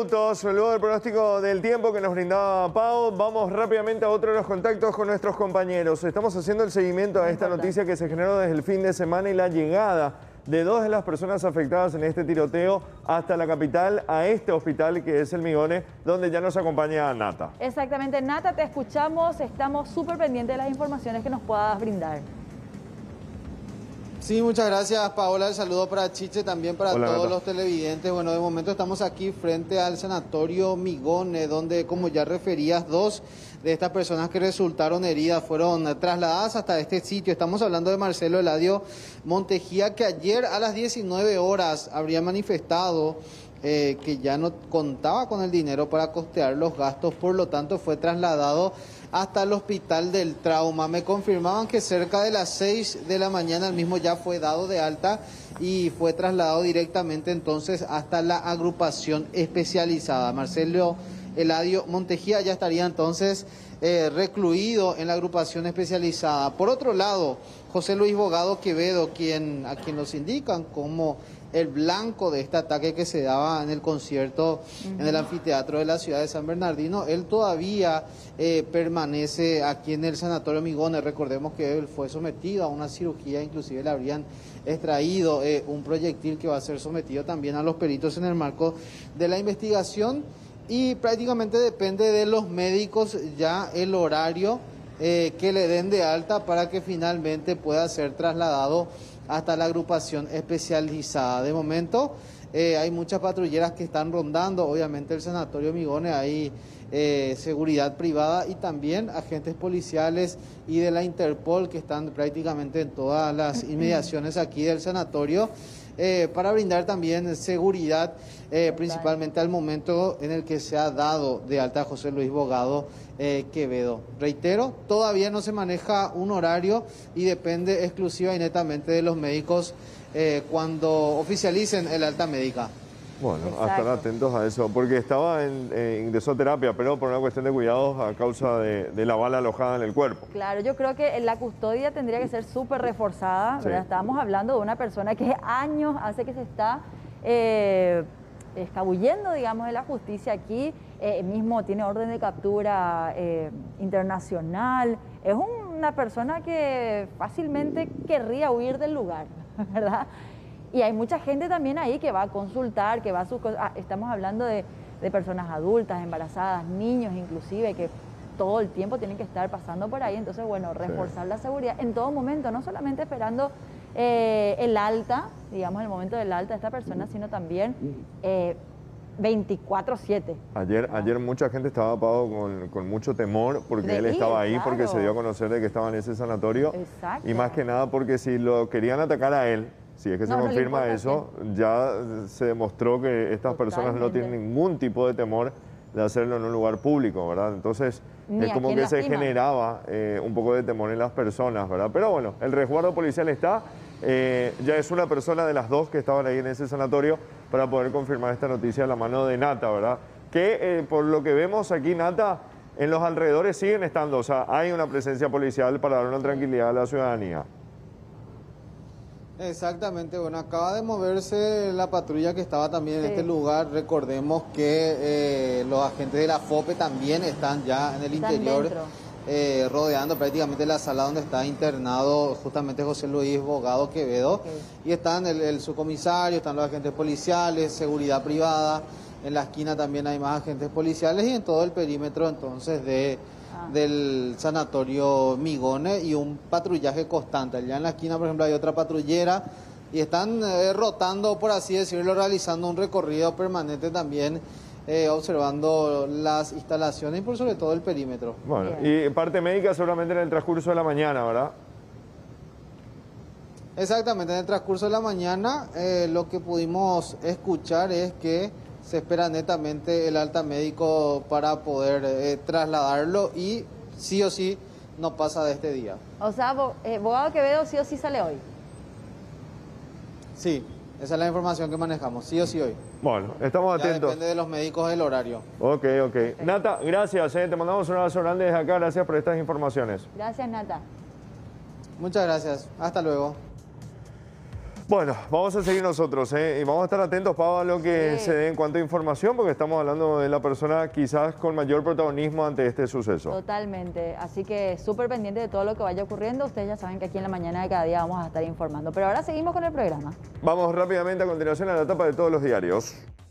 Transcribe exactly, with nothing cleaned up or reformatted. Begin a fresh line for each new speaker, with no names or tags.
minutos, luego del pronóstico del tiempo que nos brindaba Pau, vamos rápidamente a otro de los contactos con nuestros compañeros. Estamos haciendo el seguimiento a esta noticia que se generó desde el fin de semana y la llegada de dos de las personas afectadas en este tiroteo hasta la capital, a este hospital que es el Migone, donde ya nos acompaña Nata.
Exactamente, Nata, te escuchamos, estamos súper pendientes de las informaciones que nos puedas brindar.
Sí, muchas gracias, Paola. El saludo para Chiche, también para
Hola,
todos
Nata.
los televidentes. Bueno, de momento estamos aquí frente al sanatorio Migone, donde, como ya referías, dos de estas personas que resultaron heridas fueron trasladadas hasta este sitio. Estamos hablando de Marcelo Eladio Montejía, que ayer a las diecinueve horas habría manifestado eh, que ya no contaba con el dinero para costear los gastos, por lo tanto fue trasladado hasta el Hospital del Trauma. Me confirmaban que cerca de las seis de la mañana el mismo ya fue dado de alta y fue trasladado directamente entonces hasta la agrupación especializada. Marcelo Eladio Montejía ya estaría entonces eh, recluido en la agrupación especializada. Por otro lado, José Luis Bogado Quevedo, quien, a quien nos indican como el blanco de este ataque que se daba en el concierto uh-huh. en el anfiteatro de la ciudad de San Bernardino, él todavía eh, permanece aquí en el sanatorio Migone. Recordemos que él fue sometido a una cirugía, inclusive le habrían extraído eh, un proyectil que va a ser sometido también a los peritos en el marco de la investigación, y prácticamente depende de los médicos ya el horario eh, que le den de alta para que finalmente pueda ser trasladado hasta la agrupación especializada. De momento eh, hay muchas patrulleras que están rondando, obviamente el sanatorio Migone, hay eh, seguridad privada y también agentes policiales y de la Interpol que están prácticamente en todas las inmediaciones aquí del sanatorio eh, para brindar también seguridad, eh, principalmente al momento en el que se ha dado de alta a José Luis Bogado Eh, Quevedo. Reitero, todavía no se maneja un horario y depende exclusiva y netamente de los médicos eh, cuando oficialicen el alta médica.
Bueno,
Exacto.
a estar atentos a eso, porque estaba en, eh, ingresó a terapia, pero por una cuestión de cuidados a causa de, de la bala alojada en el cuerpo.
Claro, yo creo que la custodia tendría que ser súper reforzada, ¿verdad? Sí. Estábamos hablando de una persona que años hace que se está eh, escabullendo, digamos, de la justicia aquí. Eh, mismo tiene orden de captura eh, internacional, es una persona que fácilmente querría huir del lugar, ¿verdad? Y hay mucha gente también ahí que va a consultar, que va a sus cosas. Ah, estamos hablando de, de personas adultas, embarazadas, niños inclusive, que todo el tiempo tienen que estar pasando por ahí. Entonces, bueno, reforzar sí. la seguridad en todo momento, no solamente esperando eh, el alta, digamos, el momento del alta de esta persona, sino también Eh, veinticuatro siete.
Ayer, ¿Ah? ayer mucha gente estaba Pau, con, con mucho temor porque
de
él
ir,
estaba ahí,
claro.
porque se dio a conocer de que estaba en ese sanatorio.
Exacto.
Y más que nada porque si lo querían atacar a él, si es que
no,
se
no
confirma eso, quién. ya se demostró que estas Totalmente. personas no tienen ningún tipo de temor de hacerlo en un lugar público, ¿verdad? Entonces
Ni
es como que
lastima.
se generaba eh, un poco de temor en las personas, ¿verdad? Pero bueno, el resguardo policial está. Eh, ya es una persona de las dos que estaban ahí en ese sanatorio para poder confirmar esta noticia a la mano de Nata, ¿verdad? Que eh, por lo que vemos aquí, Nata, en los alrededores siguen estando, o sea, hay una presencia policial para dar una tranquilidad a la ciudadanía.
Exactamente, bueno, acaba de moverse la patrulla que estaba también en sí. este lugar. Recordemos que eh, los agentes de la FOPE también están ya en el están interior. Eh, rodeando prácticamente la sala donde está internado justamente José Luis Bogado Quevedo. Okay. Y están el, el subcomisario, están los agentes policiales, seguridad privada. En la esquina también hay más agentes policiales y en todo el perímetro entonces de, ah. del sanatorio Migone y un patrullaje constante. Allá en la esquina, por ejemplo, hay otra patrullera y están eh, rotando, por así decirlo, realizando un recorrido permanente también. Eh, observando las instalaciones y por sobre todo el perímetro.
Bueno, y parte médica seguramente en el transcurso de la mañana, ¿verdad?
Exactamente, en el transcurso de la mañana eh, lo que pudimos escuchar es que se espera netamente el alta médico para poder eh, trasladarlo y sí o sí no pasa de este día.
O sea, eh, Bogado Quevedo sí o sí sale hoy.
Sí. Esa es la información que manejamos, sí o sí hoy.
Bueno, estamos
ya
atentos.
Depende de los médicos el horario.
Ok, ok. okay. Nata, gracias. Eh. Te mandamos un abrazo grande desde acá. Gracias por estas informaciones.
Gracias, Nata.
Muchas gracias. Hasta luego.
Bueno, vamos a seguir nosotros, ¿eh? Y vamos a estar atentos, Pau, a lo que
Sí.
se dé en cuanto a información, porque estamos hablando de la persona quizás con mayor protagonismo ante este suceso.
Totalmente, así que súper pendiente de todo lo que vaya ocurriendo. Ustedes ya saben que aquí en la mañana de cada día vamos a estar informando. Pero ahora seguimos con el programa.
Vamos rápidamente a continuación a la etapa de todos los diarios.